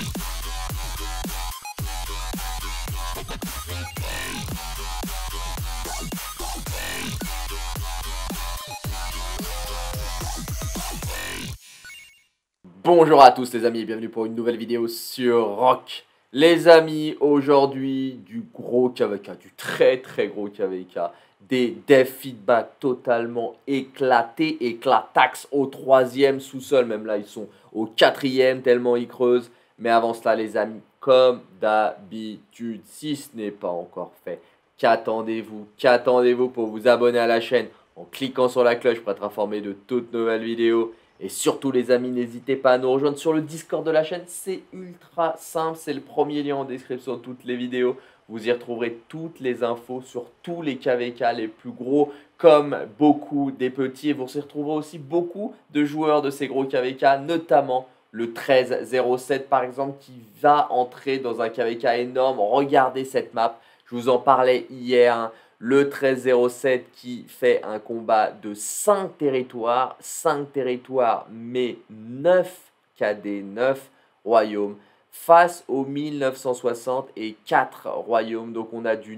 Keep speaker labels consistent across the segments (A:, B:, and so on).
A: Bonjour à tous les amis et bienvenue pour une nouvelle vidéo sur Rock. Les amis, aujourd'hui du gros KVK, du très gros KVK, des dev feedback totalement éclatés, éclatax au 3e sous-sol, même là ils sont au 4e tellement ils creusent. Mais avant cela les amis, comme d'habitude, si ce n'est pas encore fait, qu'attendez-vous pour vous abonner à la chaîne en cliquant sur la cloche pour être informé de toutes nouvelles vidéos. Et surtout les amis, n'hésitez pas à nous rejoindre sur le Discord de la chaîne, c'est ultra simple, c'est le premier lien en description de toutes les vidéos. Vous y retrouverez toutes les infos sur tous les KVK, les plus gros comme beaucoup des petits. Et vous y retrouverez aussi beaucoup de joueurs de ces gros KVK, notamment le 13-07 par exemple qui va entrer dans un KVK énorme. Regardez cette map, je vous en parlais hier, hein. Le 13-07 qui fait un combat de 5 territoires mais 9 KD, 9 royaumes face aux 1960 et 4 royaumes. Donc on a du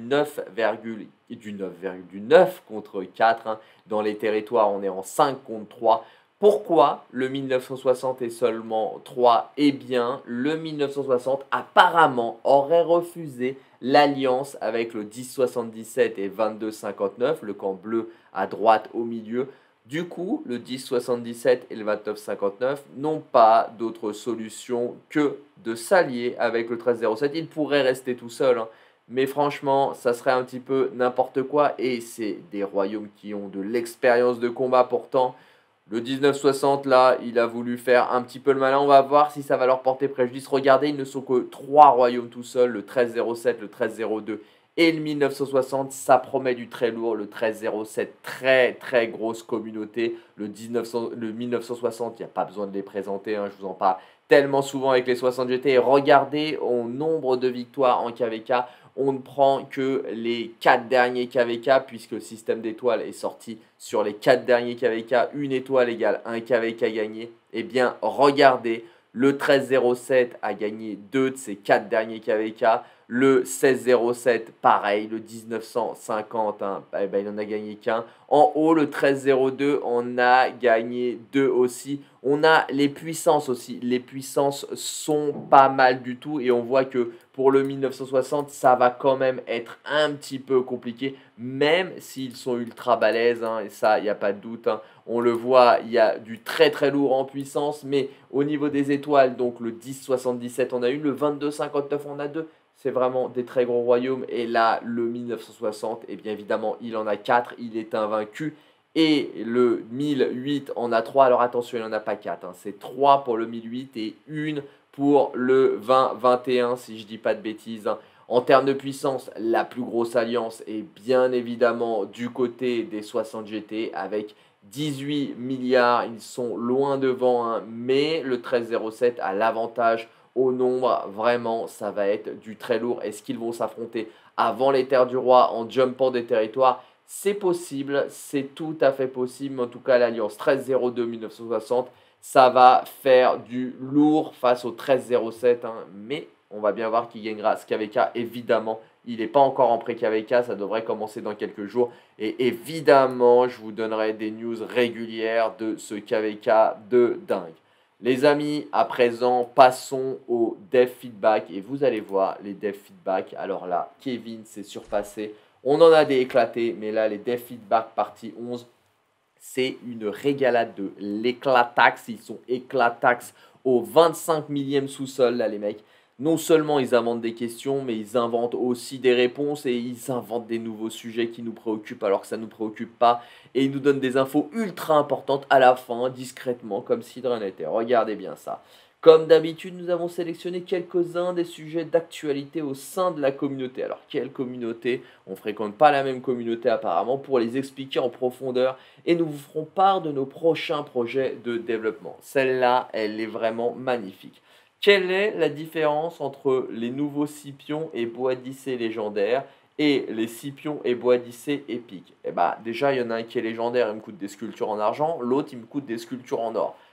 A: 9 contre 4. Hein. Dans les territoires, on est en 5 contre 3. Pourquoi le 1960 est seulement 3? Eh bien, le 1960 apparemment aurait refusé l'alliance avec le 1077 et 2259, le camp bleu à droite au milieu. Du coup, le 1077 et le 2959 n'ont pas d'autre solution que de s'allier avec le 1307. Il pourrait rester tout seul, hein, mais franchement, ça serait un petit peu n'importe quoi. Et c'est des royaumes qui ont de l'expérience de combat pourtant. Le 1960, là, il a voulu faire un petit peu le malin. On va voir si ça va leur porter préjudice. Regardez, ils ne sont que 3 royaumes tout seuls. Le 1307, le 1302 et le 1960. Ça promet du très lourd. Le 1307, très grosse communauté. Le 1960, il n'y a pas besoin de les présenter. Hein, je vous en parle tellement souvent avec les 60 GT. Et regardez au nombre de victoires en KVK. On ne prend que les 4 derniers KVK puisque le système d'étoiles est sorti sur les 4 derniers KVK. Une étoile égale un KVK gagné. Eh bien, regardez, le 1307 a gagné 2 de ses 4 derniers KVK. Le 1607, pareil, le 1950, hein, eh ben, il n'en a gagné qu'un. En haut, le 1302 en a gagné 2 aussi. On a les puissances aussi. Les puissances sont pas mal du tout. Et on voit que pour le 1960, ça va quand même être un petit peu compliqué. Même s'ils sont ultra balèzes. Hein, et ça, il n'y a pas de doute. Hein. On le voit, il y a du très lourd en puissance. Mais au niveau des étoiles, donc le 1077 on a une. Le 2259 on a 2. C'est vraiment des très gros royaumes. Et là, le 1960, eh bien évidemment, il en a 4. Il est invaincu. Et le 1008 en a 3. Alors attention, il n'en a pas 4. Hein. C'est 3 pour le 1008 et 1 pour le 2021, si je ne dis pas de bêtises. Hein. En termes de puissance, la plus grosse alliance est bien évidemment du côté des 60 GT avec 18 milliards. Ils sont loin devant, hein, mais le 1307 a l'avantage au nombre. Vraiment, ça va être du très lourd. Est-ce qu'ils vont s'affronter avant les terres du roi en jumpant des territoires? C'est possible, c'est tout à fait possible. Mais en tout cas, l'alliance 1302 1960, ça va faire du lourd face au 1307. Hein, mais on va bien voir qui gagnera ce KVK. Évidemment, il n'est pas encore en pré-KVK. Ça devrait commencer dans quelques jours. Et évidemment, je vous donnerai des news régulières de ce KVK de dingue. Les amis, à présent, passons au dev feedback. Et vous allez voir les dev feedback. Alors là, Kevin s'est surpassé. On en a des éclatés. Mais là, les dev feedback partie 11, c'est une régalade de l'éclatax. Ils sont éclatax au 25 millième sous-sol, là, les mecs. Non seulement ils inventent des questions, mais ils inventent aussi des réponses et ils inventent des nouveaux sujets qui nous préoccupent alors que ça ne nous préoccupe pas. Et ils nous donnent des infos ultra importantes à la fin, discrètement, comme si de rien n'était. Regardez bien ça. Comme d'habitude, nous avons sélectionné quelques-uns des sujets d'actualité au sein de la communauté. Alors, quelle communauté? On ne fréquente pas la même communauté apparemment pour les expliquer en profondeur et nous vous ferons part de nos prochains projets de développement. Celle-là, elle est vraiment magnifique. Quelle est la différence entre les nouveaux Scipions et Boadicée légendaires et les Scipions et Boadicée épiques? Eh bah, déjà, il y en a un qui est légendaire, il me coûte des sculptures en argent, l'autre, il me coûte des sculptures en or.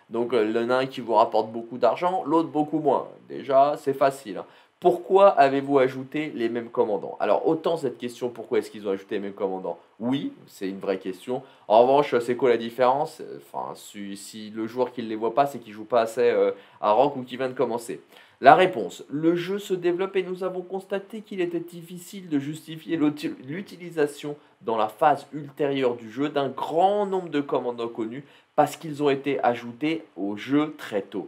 A: Donc il y en a un qui vous rapporte beaucoup d'argent, l'autre beaucoup moins. Déjà, c'est facile, hein. Pourquoi avez-vous ajouté les mêmes commandants? Alors, autant cette question, pourquoi est-ce qu'ils ont ajouté les mêmes commandants? Oui, c'est une vraie question. En revanche, c'est quoi la différence? Enfin, si le joueur qui ne les voit pas, c'est qu'il joue pas assez à Rock ou qu'il vient de commencer. La réponse, le jeu se développe et nous avons constaté qu'il était difficile de justifier l'utilisation dans la phase ultérieure du jeu d'un grand nombre de commandants connus parce qu'ils ont été ajoutés au jeu très tôt.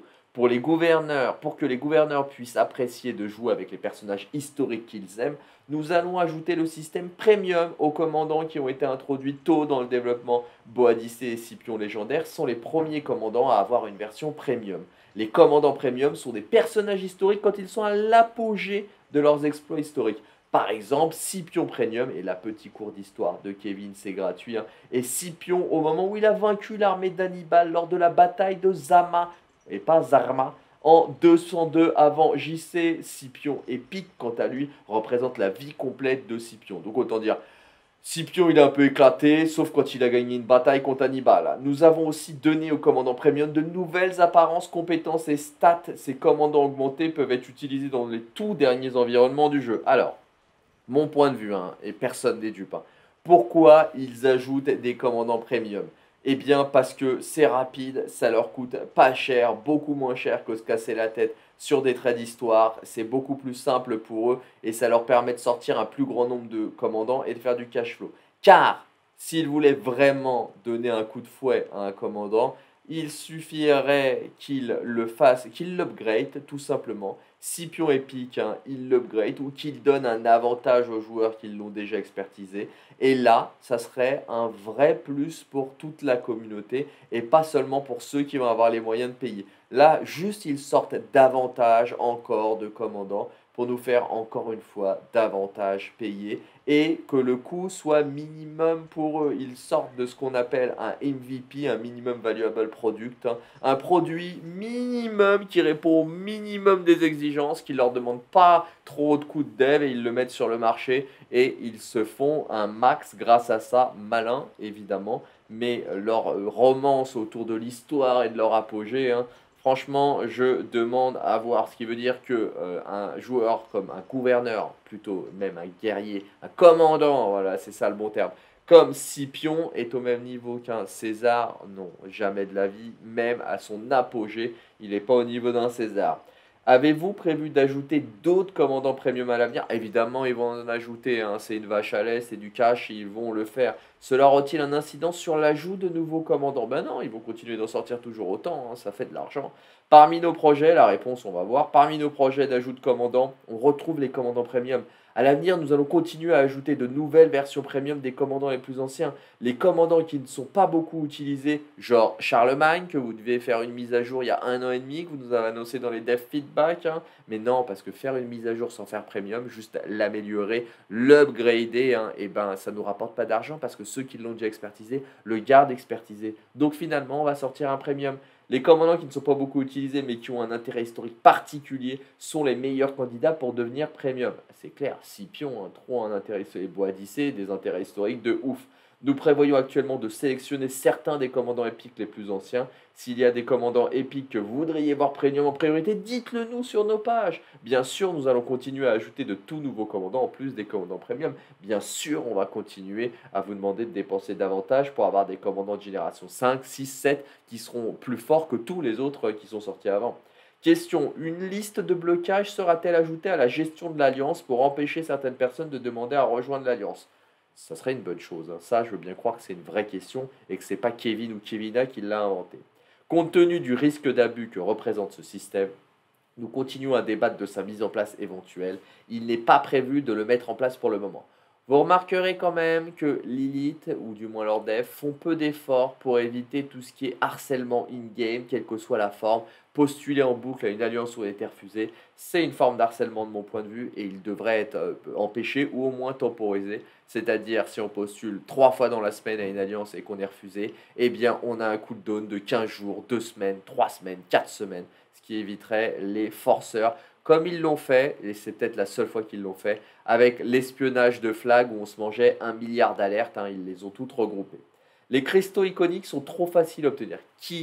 A: Pour que les gouverneurs puissent apprécier de jouer avec les personnages historiques qu'ils aiment, nous allons ajouter le système Premium aux commandants qui ont été introduits tôt dans le développement. Boadicée et Scipion légendaires sont les premiers commandants à avoir une version Premium. Les commandants Premium sont des personnages historiques quand ils sont à l'apogée de leurs exploits historiques. Par exemple, Scipion Premium, et la petite cours d'histoire de Kevin, c'est gratuit, hein, et Scipion au moment où il a vaincu l'armée d'Hannibal lors de la bataille de Zama, et pas Zarma, en 202 avant JC. Scipion épique, quant à lui, représente la vie complète de Scipion. Donc autant dire, Scipion, il est un peu éclaté, sauf quand il a gagné une bataille contre Hannibal. Nous avons aussi donné aux commandants premium de nouvelles apparences, compétences et stats. Ces commandants augmentés peuvent être utilisés dans les tout derniers environnements du jeu. Alors, mon point de vue, hein, et personne n'est dupe, hein. Pourquoi ils ajoutent des commandants premium? Eh bien parce que c'est rapide, ça leur coûte pas cher, beaucoup moins cher que se casser la tête sur des traits d'histoire, c'est beaucoup plus simple pour eux et ça leur permet de sortir un plus grand nombre de commandants et de faire du cash flow. Car s'ils voulaient vraiment donner un coup de fouet à un commandant, il suffirait qu'il le fasse, qu'il l'upgrade tout simplement. Scipion épique, hein, il l'upgrade ou qu'il donne un avantage aux joueurs qui l'ont déjà expertisé. Et là, ça serait un vrai plus pour toute la communauté et pas seulement pour ceux qui vont avoir les moyens de payer. Là, juste ils sortent davantage encore de commandants pour nous faire encore une fois davantage payer et que le coût soit minimum pour eux. Ils sortent de ce qu'on appelle un MVP, un minimum valuable product, hein, un produit minimum qui répond au minimum des exigences, qui ne leur demande pas trop de coûts de dev et ils le mettent sur le marché et ils se font un max grâce à ça, malin évidemment, mais leur romance autour de l'histoire et de leur apogée, hein, franchement, je demande à voir, ce qui veut dire que un joueur comme un gouverneur, plutôt même un guerrier, un commandant, voilà, c'est ça le bon terme, comme Scipion est au même niveau qu'un César, non, jamais de la vie, même à son apogée, il n'est pas au niveau d'un César. Avez-vous prévu d'ajouter d'autres commandants premium à l'avenir? Évidemment, ils vont en ajouter, hein, c'est une vache à lait, c'est du cash, ils vont le faire. Cela aura-t-il un incident sur l'ajout de nouveaux commandants? Ben non, ils vont continuer d'en sortir toujours autant, hein, ça fait de l'argent. Parmi nos projets, la réponse on va voir, parmi nos projets d'ajout de commandants, on retrouve les commandants premium. À l'avenir, nous allons continuer à ajouter de nouvelles versions premium des commandants les plus anciens. Les commandants qui ne sont pas beaucoup utilisés, genre Charlemagne, que vous devez faire une mise à jour il y a 1 an et demi, que vous nous avez annoncé dans les dev feedback, hein. Mais non, parce que faire une mise à jour sans faire premium, juste l'améliorer, l'upgrader, hein, et ben ça ne nous rapporte pas d'argent parce que ceux qui l'ont déjà expertisé le gardent expertisé. Donc finalement, on va sortir un premium. Les commandants qui ne sont pas beaucoup utilisés mais qui ont un intérêt historique particulier sont les meilleurs candidats pour devenir premium. C'est clair, Scipion, hein, trop un intérêt historique, Boadicée, des intérêts historiques de ouf. Nous prévoyons actuellement de sélectionner certains des commandants épiques les plus anciens. S'il y a des commandants épiques que vous voudriez voir premium en priorité, dites-le nous sur nos pages. Bien sûr, nous allons continuer à ajouter de tout nouveaux commandants en plus des commandants premium. Bien sûr, on va continuer à vous demander de dépenser davantage pour avoir des commandants de génération 5, 6, 7 qui seront plus forts que tous les autres qui sont sortis avant. Question, une liste de blocage sera-t-elle ajoutée à la gestion de l'Alliance pour empêcher certaines personnes de demander à rejoindre l'Alliance? Ça serait une bonne chose, hein. Ça, je veux bien croire que c'est une vraie question et que ce n'est pas Kevin ou Kevina qui l'a inventé. Compte tenu du risque d'abus que représente ce système, nous continuons à débattre de sa mise en place éventuelle. Il n'est pas prévu de le mettre en place pour le moment. Vous remarquerez quand même que Lilith, ou du moins leurs devs, font peu d'efforts pour éviter tout ce qui est harcèlement in-game, quelle que soit la forme. Postuler en boucle à une alliance ou être refusé, c'est une forme d'harcèlement de mon point de vue et il devrait être empêché ou au moins temporisé. C'est-à-dire si on postule 3 fois dans la semaine à une alliance et qu'on est refusé, eh bien on a un cooldown de 15 jours, 2 semaines, 3 semaines, 4 semaines, ce qui éviterait les forceurs comme ils l'ont fait, et c'est peut-être la seule fois qu'ils l'ont fait, avec l'espionnage de flag où on se mangeait 1 milliard d'alertes, hein, ils les ont toutes regroupées. Les cristaux iconiques sont trop faciles à obtenir. Qui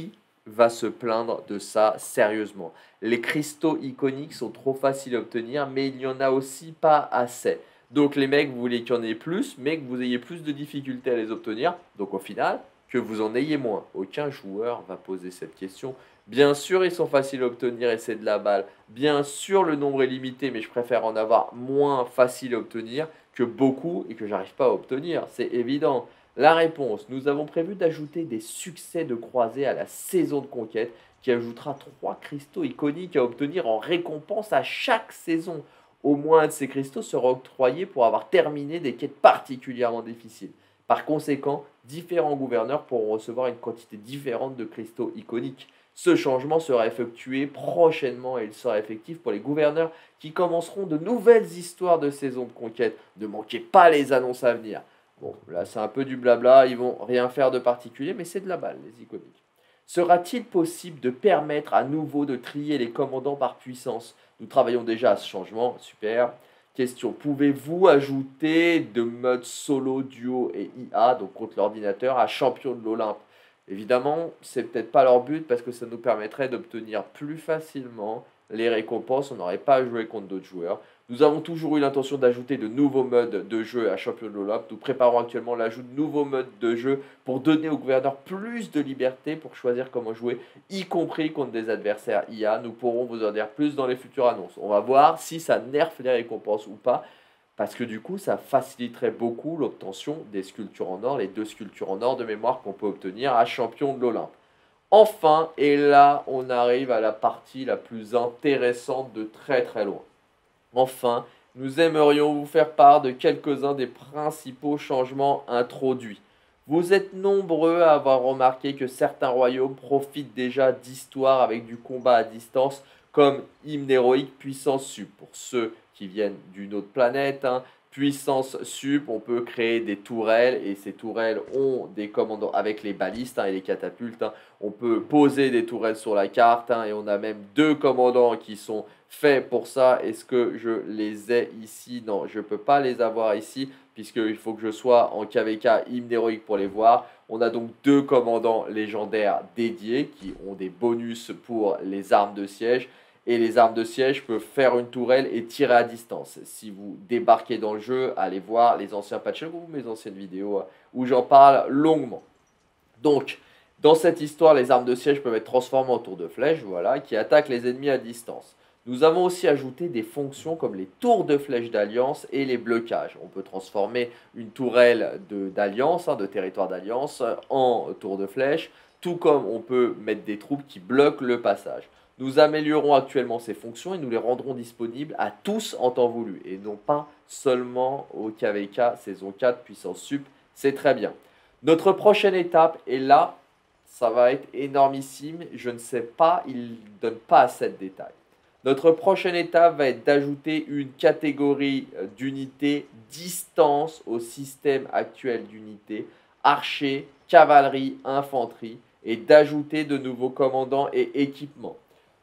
A: va se plaindre de ça sérieusement. Les cristaux iconiques sont trop faciles à obtenir, mais il n'y en a aussi pas assez. Donc les mecs, vous voulez qu'il y en ait plus, mais que vous ayez plus de difficultés à les obtenir. Donc au final, que vous en ayez moins. Aucun joueur va poser cette question. Bien sûr, ils sont faciles à obtenir et c'est de la balle. Bien sûr, le nombre est limité, mais je préfère en avoir moins facile à obtenir que beaucoup et que j'arrive pas à obtenir. C'est évident. La réponse, nous avons prévu d'ajouter des succès de croisée à la saison de conquête qui ajoutera 3 cristaux iconiques à obtenir en récompense à chaque saison. Au moins un de ces cristaux sera octroyé pour avoir terminé des quêtes particulièrement difficiles. Par conséquent, différents gouverneurs pourront recevoir une quantité différente de cristaux iconiques. Ce changement sera effectué prochainement et il sera effectif pour les gouverneurs qui commenceront de nouvelles histoires de saison de conquête. Ne manquez pas les annonces à venir. Bon, là c'est un peu du blabla, ils vont rien faire de particulier, mais c'est de la balle, les iconiques. Sera-t-il possible de permettre à nouveau de trier les commandants par puissance? Nous travaillons déjà à ce changement, super. Question, pouvez-vous ajouter de mode solo, duo et IA, donc contre l'ordinateur, à champion de l'Olympe? Évidemment, c'est peut-être pas leur but parce que ça nous permettrait d'obtenir plus facilement les récompenses, on n'aurait pas à jouer contre d'autres joueurs. Nous avons toujours eu l'intention d'ajouter de nouveaux modes de jeu à Champion de l'Olympe. Nous préparons actuellement l'ajout de nouveaux modes de jeu pour donner aux gouverneurs plus de liberté pour choisir comment jouer, y compris contre des adversaires IA. Nous pourrons vous en dire plus dans les futures annonces. On va voir si ça nerfe les récompenses ou pas, parce que du coup, ça faciliterait beaucoup l'obtention des sculptures en or, les 2 sculptures en or de mémoire qu'on peut obtenir à Champion de l'Olympe. Enfin, et là, on arrive à la partie la plus intéressante de très très loin. Enfin, nous aimerions vous faire part de quelques-uns des principaux changements introduits. Vous êtes nombreux à avoir remarqué que certains royaumes profitent déjà d'histoires avec du combat à distance, comme hymne héroïque puissance sup. Pour ceux qui viennent d'une autre planète, puissance sup, on peut créer des tourelles et ces tourelles ont des commandants avec les balistes et les catapultes. On peut poser des tourelles sur la carte et on a même 2 commandants qui sont faits pour ça. Est-ce que je les ai ici? Non, je ne peux pas les avoir ici puisqu'il faut que je sois en KVK hymne héroïque pour les voir. On a donc 2 commandants légendaires dédiés qui ont des bonus pour les armes de siège. Et les armes de siège peuvent faire une tourelle et tirer à distance. Si vous débarquez dans le jeu, allez voir les anciens patchs ou mes anciennes vidéos où j'en parle longuement. Donc, dans cette histoire, les armes de siège peuvent être transformées en tours de flèche, voilà, qui attaquent les ennemis à distance. Nous avons aussi ajouté des fonctions comme les tours de flèche d'alliance et les blocages. On peut transformer une tourelle d'alliance, de territoire d'alliance, en tour de flèche, tout comme on peut mettre des troupes qui bloquent le passage. Nous améliorons actuellement ces fonctions et nous les rendrons disponibles à tous en temps voulu et non pas seulement au KVK saison 4 puissance sup, c'est très bien. Notre prochaine étape, et là, ça va être énormissime, je ne sais pas, il ne donne pas assez de détails. Notre prochaine étape va être d'ajouter une catégorie d'unités distance au système actuel d'unités, archers, cavalerie, infanterie, et d'ajouter de nouveaux commandants et équipements.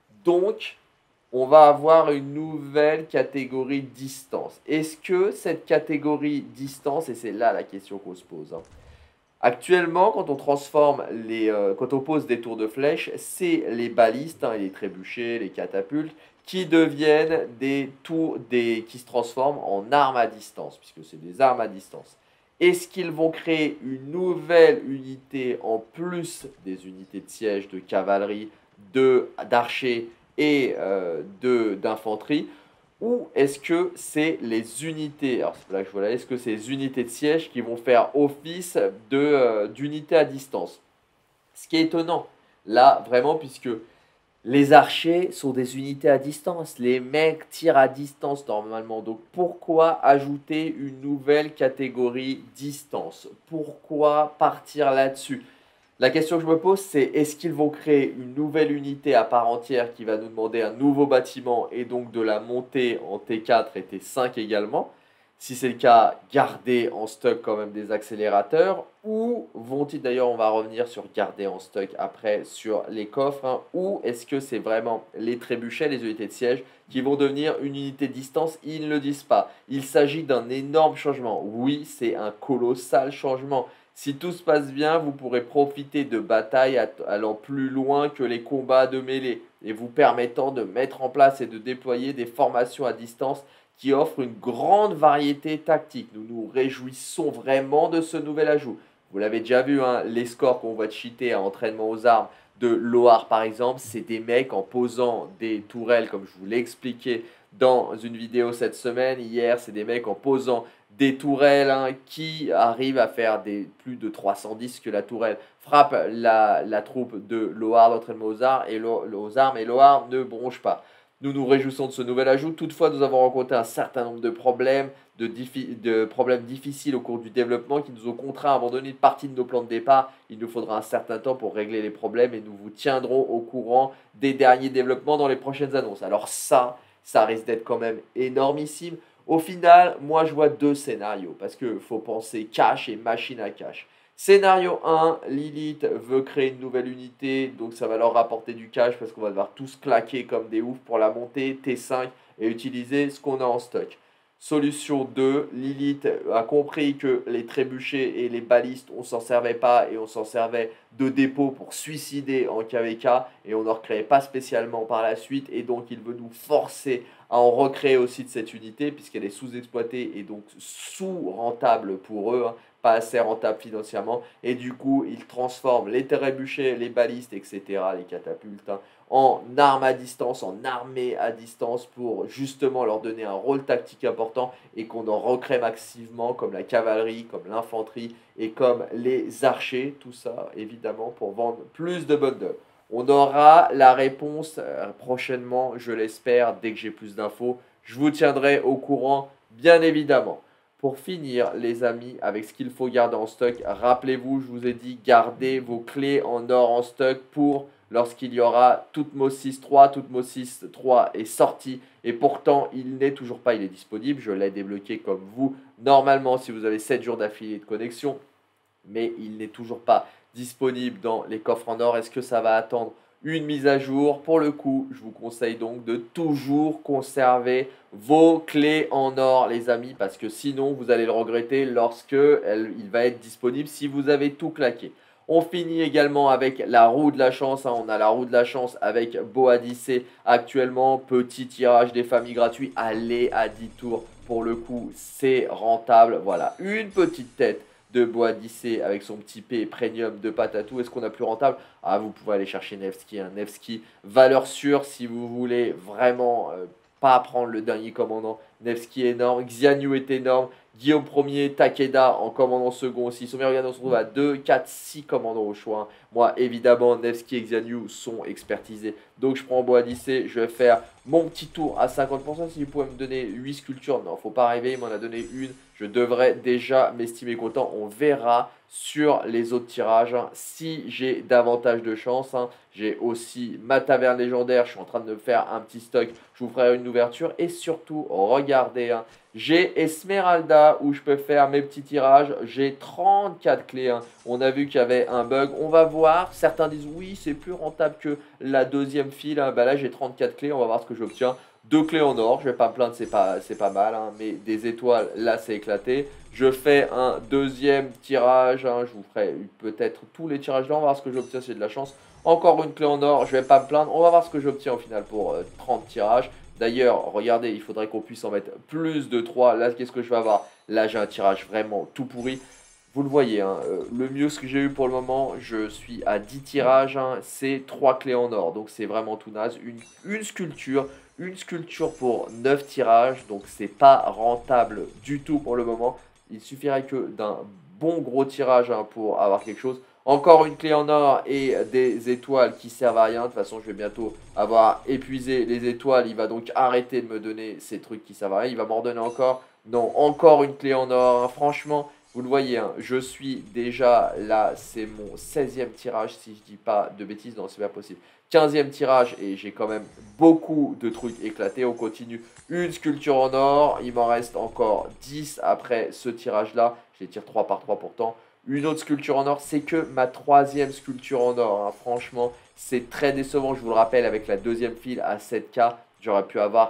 A: Donc, on va avoir une nouvelle catégorie distance. Est-ce que cette catégorie distance, et c'est là la question qu'on se pose, actuellement, quand on transforme quand on pose des tours de flèche, c'est les balistes, et les trébuchets, les catapultes, qui deviennent qui se transforment en armes à distance, puisque c'est des armes à distance. Est-ce qu'ils vont créer une nouvelle unité en plus des unités de siège, de cavalerie, d'archers et d'infanterie, ou est-ce que c'est les unités, alors c'est là que je vois là, est-ce que c'est les unités de siège qui vont faire office d'unités à distance? Ce qui est étonnant, là, vraiment, puisque les archers sont des unités à distance, les mecs tirent à distance normalement, donc pourquoi ajouter une nouvelle catégorie distance? Pourquoi partir là-dessus? La question que je me pose, c'est est-ce qu'ils vont créer une nouvelle unité à part entière qui va nous demander un nouveau bâtiment et donc de la monter en T4 et T5 également? Si c'est le cas, garder en stock quand même des accélérateurs, ou vont-ils, d'ailleurs on va revenir sur garder en stock après sur les coffres, ou est-ce que c'est vraiment les trébuchets, les unités de siège qui vont devenir une unité de distance? Ils ne le disent pas. Il s'agit d'un énorme changement. Oui, c'est un colossal changement. Si tout se passe bien, vous pourrez profiter de batailles allant plus loin que les combats de mêlée et vous permettant de mettre en place et de déployer des formations à distance qui offrent une grande variété tactique. Nous nous réjouissons vraiment de ce nouvel ajout. Vous l'avez déjà vu, hein, les scores qu'on voit cheater à entraînement aux armes de Loar par exemple, c'est des mecs en posant des tourelles comme je vous l'ai expliqué dans une vidéo cette semaine. Hier, c'est des mecs en posant des tourelles, hein, qui arrivent à faire plus de 310 que la tourelle frappe la troupe de Loar d'entraînement aux armes et Loar ne bronche pas. Nous nous réjouissons de ce nouvel ajout. Toutefois, nous avons rencontré un certain nombre de problèmes, de problèmes difficiles au cours du développement qui nous ont contraints à abandonner une partie de nos plans de départ. Il nous faudra un certain temps pour régler les problèmes et nous vous tiendrons au courant des derniers développements dans les prochaines annonces. Alors ça risque d'être quand même énormissime. Au final, moi je vois deux scénarios parce qu'il faut penser cash et machine à cash. Scénario 1, Lilith veut créer une nouvelle unité, donc ça va leur rapporter du cash parce qu'on va devoir tous claquer comme des oufs pour la monter, T5 et utiliser ce qu'on a en stock. Solution 2, Lilith a compris que les trébuchets et les balistes, on s'en servait pas et on s'en servait de dépôt pour suicider en KVK et on n'en recréait pas spécialement par la suite et donc il veut nous forcer à en recréer aussi de cette unité puisqu'elle est sous-exploitée et donc sous-rentable pour eux, hein, pas assez rentable financièrement et du coup il transforme les trébuchets, les balistes, etc., les catapultes, hein, en armes à distance, en armée à distance pour justement leur donner un rôle tactique important et qu'on en recrée massivement comme la cavalerie, comme l'infanterie et comme les archers, tout ça évidemment pour vendre plus de bundles. On aura la réponse prochainement, je l'espère, dès que j'ai plus d'infos. Je vous tiendrai au courant, bien évidemment. Pour finir, les amis, avec ce qu'il faut garder en stock, rappelez-vous, je vous ai dit, gardez vos clés en or en stock pour lorsqu'il y aura Tutmosis 3. Tutmosis 3 est sorti et pourtant il n'est toujours pas, il est disponible. Je l'ai débloqué comme vous, normalement si vous avez 7 jours d'affilée de connexion, mais il n'est toujours pas disponible dans les coffres en or. Est-ce que ça va attendre une mise à jour? Pour le coup, je vous conseille donc de toujours conserver vos clés en or, les amis, parce que sinon, vous allez le regretter lorsque il va être disponible si vous avez tout claqué. On finit également avec la roue de la chance, hein. On a la roue de la chance avec Boadicée actuellement. Petit tirage des familles gratuit. Allez à 10 tours. Pour le coup, c'est rentable. Voilà, une petite tête de Boadicée avec son petit P premium de Patatou. Est-ce qu'on a plus rentable? Ah, vous pouvez aller chercher Nevsky. Hein. Nevsky, valeur sûre si vous voulez vraiment pas prendre le dernier commandant. Nevsky est énorme. Xianyu est énorme. Guillaume Ier, Takeda en commandant second aussi. Sommet, regardez, on se retrouve à 2, 4, 6 commandants au choix. Hein. Moi, évidemment, Nevsky et Xianyu sont expertisés. Donc, je prends Boadicée. Je vais faire mon petit tour à 50%. Si vous pouvez me donner 8 sculptures, non, faut pas rêver. Il m'en a donné une. Je devrais déjà m'estimer content. On verra sur les autres tirages, hein, si j'ai davantage de chance. Hein. J'ai aussi ma taverne légendaire. Je suis en train de me faire un petit stock. Je vous ferai une ouverture. Et surtout, regardez, hein, j'ai Esmeralda où je peux faire mes petits tirages. J'ai 34 clés. Hein. On a vu qu'il y avait un bug. On va voir. Certains disent oui, c'est plus rentable que la deuxième file. Hein. Bah là, j'ai 34 clés. On va voir ce que j'obtiens. 2 clés en or, je vais pas me plaindre, c'est pas mal, hein, mais des étoiles, là c'est éclaté. Je fais un deuxième tirage, hein, je vous ferai peut-être tous les tirages là, on va voir ce que j'obtiens si j'ai de la chance. Encore une clé en or, je vais pas me plaindre, on va voir ce que j'obtiens au final pour 30 tirages. D'ailleurs, regardez, il faudrait qu'on puisse en mettre plus de 3. Là, qu'est-ce que je vais avoir? Là, j'ai un tirage vraiment tout pourri. Vous le voyez, hein, le mieux ce que j'ai eu pour le moment, je suis à 10 tirages, hein, c'est 3 clés en or. Donc c'est vraiment tout naze. Une sculpture pour 9 tirages, donc c'est pas rentable du tout pour le moment. Il suffirait que d'un bon gros tirage, hein, pour avoir quelque chose. Encore une clé en or et des étoiles qui servent à rien. De toute façon, je vais bientôt avoir épuisé les étoiles. Il va donc arrêter de me donner ces trucs qui servent à rien. Il va m'en donner encore. Non, encore une clé en or. Hein. Franchement, vous le voyez, hein, je suis déjà là. C'est mon 16e tirage, si je dis pas de bêtises. Non, c'est pas possible. 15e tirage et j'ai quand même beaucoup de trucs éclatés. On continue. Une sculpture en or. Il m'en reste encore 10 après ce tirage-là. Je les tire 3 par 3 pourtant. Une autre sculpture en or, c'est que ma 3e sculpture en or. Hein. Franchement, c'est très décevant. Je vous le rappelle, avec la deuxième file à 7K, j'aurais pu avoir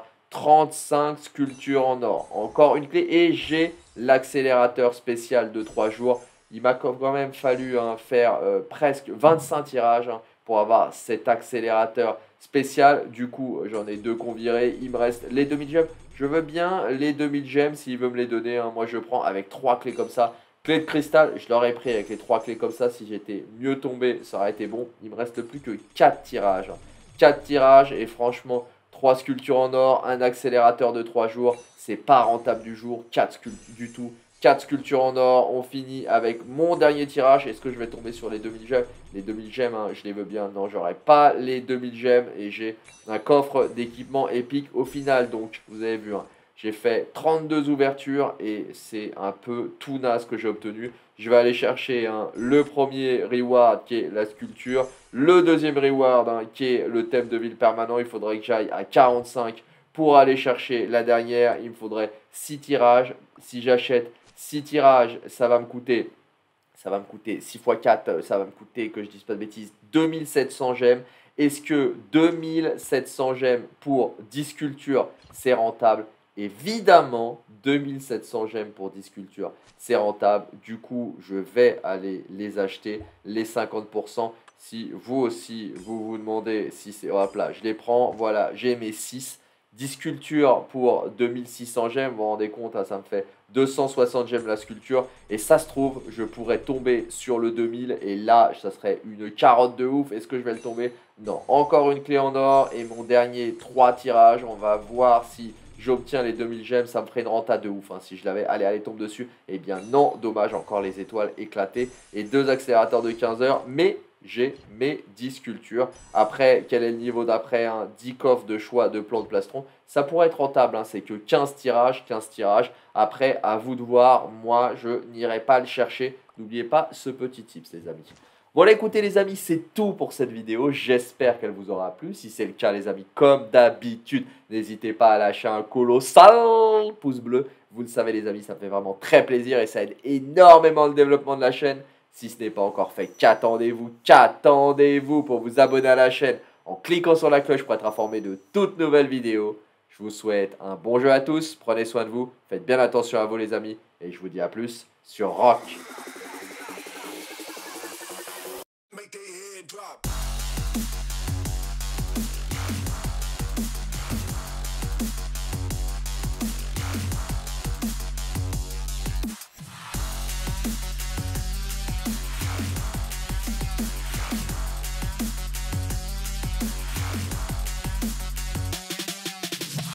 A: 35 sculptures en or. Encore une clé et j'ai l'accélérateur spécial de 3 jours. Il m'a quand même fallu faire presque 25 tirages pour avoir cet accélérateur spécial. Du coup, j'en ai 2 qu'on virait. Il me reste les 2000 gemmes. Je veux bien les 2000 gemmes s'il veut me les donner. Moi, je prends avec 3 clés comme ça. Clé de cristal, je l'aurais pris avec les 3 clés comme ça. Si j'étais mieux tombé, ça aurait été bon. Il me reste plus que 4 tirages. 4 tirages et franchement, 3 sculptures en or, un accélérateur de 3 jours. C'est pas rentable du jour. 4 sculptures du tout. 4 sculptures en or, on finit avec mon dernier tirage. Est-ce que je vais tomber sur les 2000 gemmes? Les 2000 gemmes, je les veux bien. Non, j'aurai pas les 2000 gemmes. Et j'ai un coffre d'équipement épique au final. Donc, vous avez vu, j'ai fait 32 ouvertures et c'est un peu tout naze que j'ai obtenu. Je vais aller chercher le premier reward qui est la sculpture. Le deuxième reward qui est le thème de ville permanent. Il faudrait que j'aille à 45 pour aller chercher la dernière. Il me faudrait 6 tirages. Si j'achète 6 tirages, ça va me coûter 6 x 4, ça va me coûter, que je dise pas de bêtises, 2700 gemmes. Est-ce que 2700 gemmes pour 10 sculptures, c'est rentable? Évidemment, 2700 gemmes pour 10 sculptures, c'est rentable. Du coup, je vais aller les acheter, les 50%. Si vous aussi, vous vous demandez si c'est... Hop là, je les prends. Voilà, j'ai mes 6. 10 sculptures pour 2600 gemmes, vous vous rendez compte, ça me fait 260 gemmes la sculpture. Et ça se trouve, je pourrais tomber sur le 2000 et là, ça serait une carotte de ouf. Est-ce que je vais le tomber? Non, encore une clé en or et mon dernier 3 tirages. On va voir si j'obtiens les 2000 gemmes, ça me ferait une renta de ouf. Si je l'avais, allez, tombe dessus. Eh bien non, dommage, encore les étoiles éclatées et 2 accélérateurs de 15 heures. Mais j'ai mes 10 sculptures. Après, quel est le niveau d'après? 10 coffres de choix de plans de plastron. Ça pourrait être rentable, c'est que 15 tirages, 15 tirages. Après, à vous de voir. Moi, je n'irai pas le chercher. N'oubliez pas ce petit tips, les amis. Voilà, écoutez les amis, c'est tout pour cette vidéo. J'espère qu'elle vous aura plu. Si c'est le cas, les amis, comme d'habitude, n'hésitez pas à lâcher un colossal pouce bleu. Vous le savez, les amis, ça me fait vraiment très plaisir et ça aide énormément le développement de la chaîne. Si ce n'est pas encore fait, qu'attendez-vous pour vous abonner à la chaîne en cliquant sur la cloche pour être informé de toutes nouvelles vidéos. Je vous souhaite un bon jeu à tous, prenez soin de vous, faites bien attention à vous les amis, et je vous dis à plus sur Rock.